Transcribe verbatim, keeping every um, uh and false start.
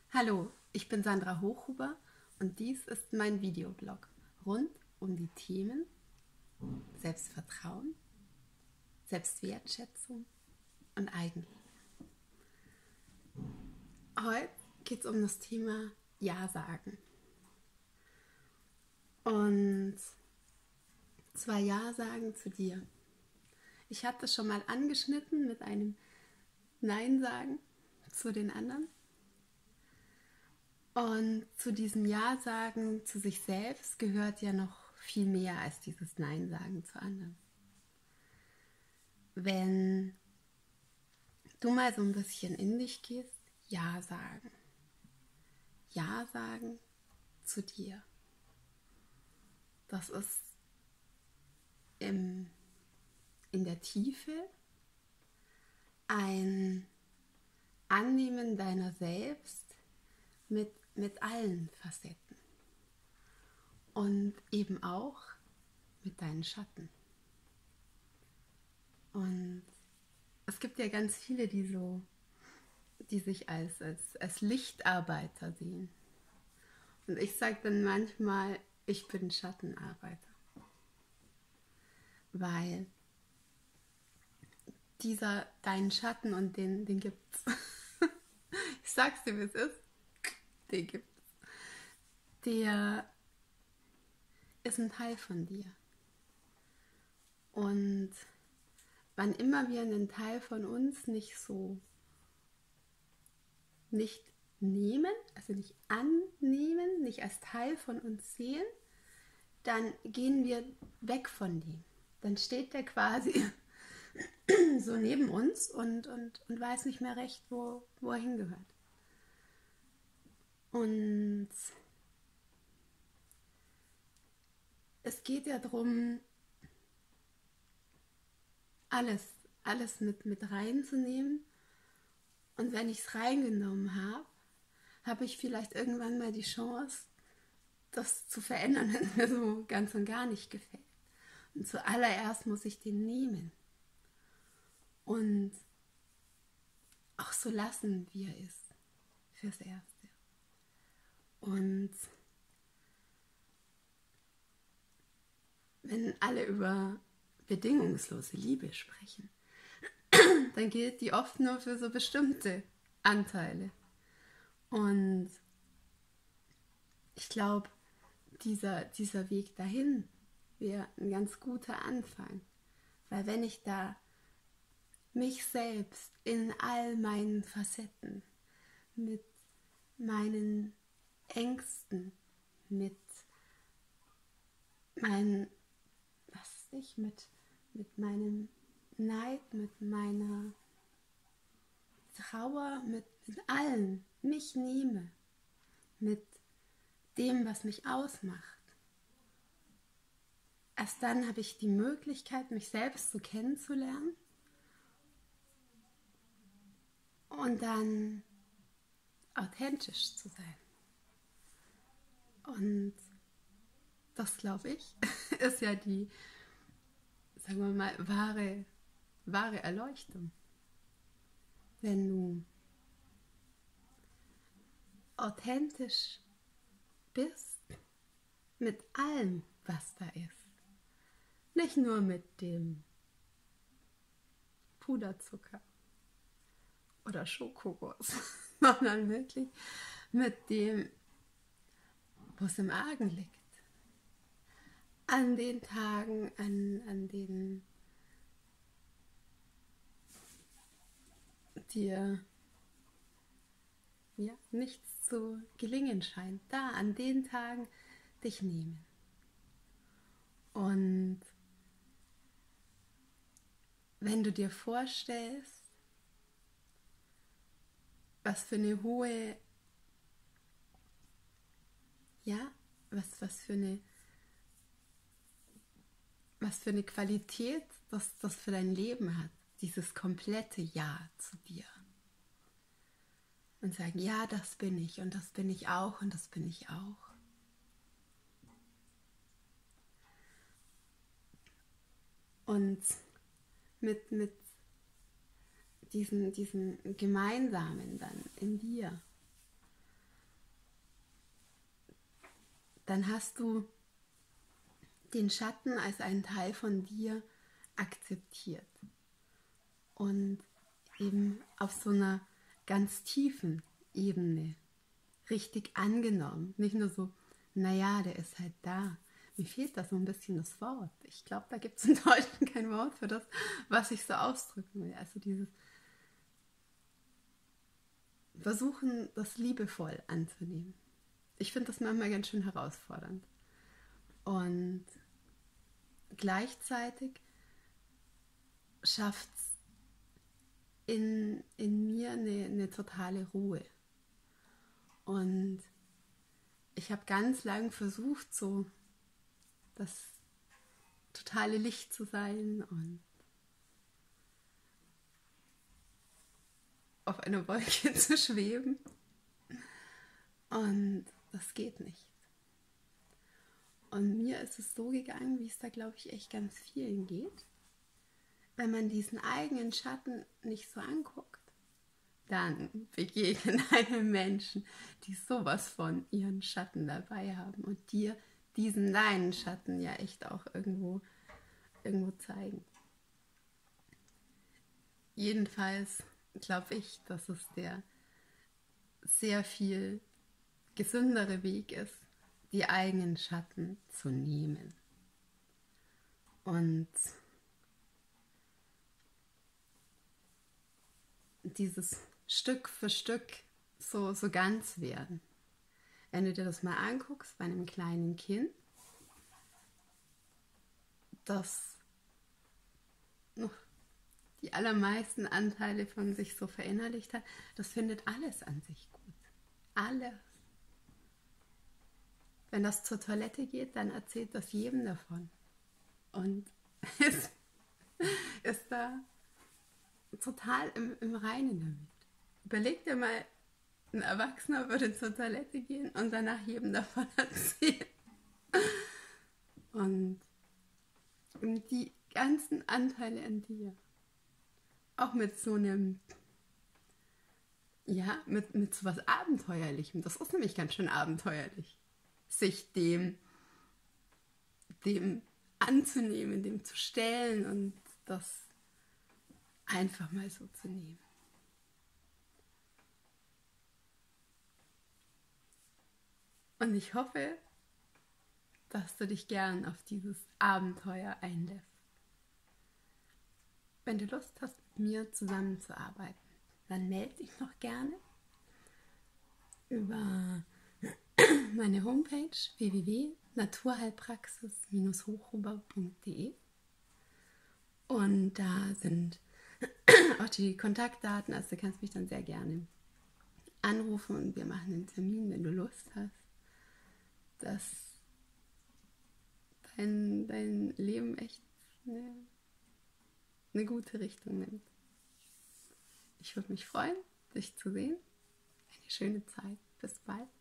Hallo, ich bin Sandra Hochhuber und dies ist mein Videoblog rund um die Themen Selbstvertrauen, Selbstwertschätzung und Eigenliebe. Heute geht es um das Thema Ja sagen. Und zwar Ja sagen zu dir. Ich hatte das schon mal angeschnitten mit einem Nein sagen zu den anderen. Und zu diesem Ja sagen zu sich selbst gehört ja noch viel mehr als dieses Nein sagen zu anderen. Wenn du mal so ein bisschen in dich gehst, Ja sagen. Ja sagen zu dir. Das ist im, in der Tiefe ein Annehmen deiner selbst mit, mit allen Facetten. Und eben auch mit deinen Schatten. Und es gibt ja ganz viele, die so, die sich als, als, als Lichtarbeiter sehen. Und ich sage dann manchmal, ich bin Schattenarbeiter. Weil dieser, deinen Schatten, und den, den gibt's. Ich sag's dir, wie es ist. Den gibt's. Der ist ein Teil von dir. Und wann immer wir einen Teil von uns nicht so nicht nehmen, also nicht annehmen, nicht als Teil von uns sehen, dann gehen wir weg von dem. Dann steht der quasi so neben uns und, und, und weiß nicht mehr recht, wo, wo er hingehört. Und es geht ja darum, alles, alles mit, mit reinzunehmen. Und wenn ich es reingenommen habe, habe ich vielleicht irgendwann mal die Chance, das zu verändern, wenn es mir so ganz und gar nicht gefällt. Und zuallererst muss ich den nehmen. Und auch so lassen, wie er ist. Fürs Erste. Und wenn alle über bedingungslose Liebe sprechen, dann gilt die oft nur für so bestimmte Anteile. Und ich glaube, dieser, dieser Weg dahin wäre ein ganz guter Anfang. Weil wenn ich da mich selbst in all meinen Facetten, mit meinen Ängsten, mit meinen, was weiß ich, mit, mit meinem Neid, mit meiner Trauer, mit, mit allem, mich nehme, mit dem, was mich ausmacht. Erst dann habe ich die Möglichkeit, mich selbst so kennenzulernen und dann authentisch zu sein. Und das, glaube ich, ist ja die, sagen wir mal, wahre, wahre Erleuchtung. Wenn du authentisch bist mit allem, was da ist. Nicht nur mit dem Puderzucker oder Schokoguss, sondern wirklich mit dem, wo es im Argen liegt. An den Tagen, an, an denen dir ja, nichts zu gelingen scheint. Da, an den Tagen dich nehmen. Und wenn du dir vorstellst, was für eine hohe, ja, was, was für eine, was für eine Qualität das, das für dein Leben hat, dieses komplette Ja zu dir. Und sagen, ja, das bin ich und das bin ich auch und das bin ich auch. Und mit, mit diesen, diesen Gemeinsamen dann in dir dann hast du den Schatten als einen Teil von dir akzeptiert und eben auf so einer ganz tiefen Ebene richtig angenommen. Nicht nur so, naja, der ist halt da. Mir fehlt da so ein bisschen das Wort. Ich glaube, da gibt es im Deutschen kein Wort für das, was ich so ausdrücken will. Also dieses Versuchen, das liebevoll anzunehmen. Ich finde das manchmal ganz schön herausfordernd. Und gleichzeitig schafft es in, in mir eine, eine totale Ruhe. Und ich habe ganz lange versucht, so das totale Licht zu sein und auf einer Wolke zu schweben. Und das geht nicht. Und mir ist es so gegangen, wie es da, glaube ich, echt ganz vielen geht. Wenn man diesen eigenen Schatten nicht so anguckt, dann begegnen einem Menschen, die sowas von ihren Schatten dabei haben und dir diesen deinen Schatten ja echt auch irgendwo, irgendwo zeigen. Jedenfalls glaube ich, dass es der sehr viel gesündere Weg ist, die eigenen Schatten zu nehmen und dieses Stück für Stück so, so ganz werden. Wenn du dir das mal anguckst bei einem kleinen Kind, das noch die allermeisten Anteile von sich so verinnerlicht hat, das findet alles an sich gut. Alles. Wenn das zur Toilette geht, dann erzählt das jedem davon. Und ist, ist da total im, im Reinen damit. Überleg dir mal, ein Erwachsener würde zur Toilette gehen und danach jedem davon erzählen. Und die ganzen Anteile an dir, auch mit so einem, ja, mit, mit so was Abenteuerlichem, das ist nämlich ganz schön abenteuerlich, sich dem, dem anzunehmen, dem zu stellen und das einfach mal so zu nehmen. Und ich hoffe, dass du dich gern auf dieses Abenteuer einlässt. Wenn du Lust hast, mit mir zusammenzuarbeiten, dann melde dich noch gerne über meine Homepage w w w punkt naturheilpraxis Bindestrich hochhuber punkt d e und da sind auch die Kontaktdaten, also du kannst mich dann sehr gerne anrufen und wir machen einen Termin, wenn du Lust hast, dass dein, dein Leben echt eine, eine gute Richtung nimmt. Ich würde mich freuen, dich zu sehen. Eine schöne Zeit. Bis bald.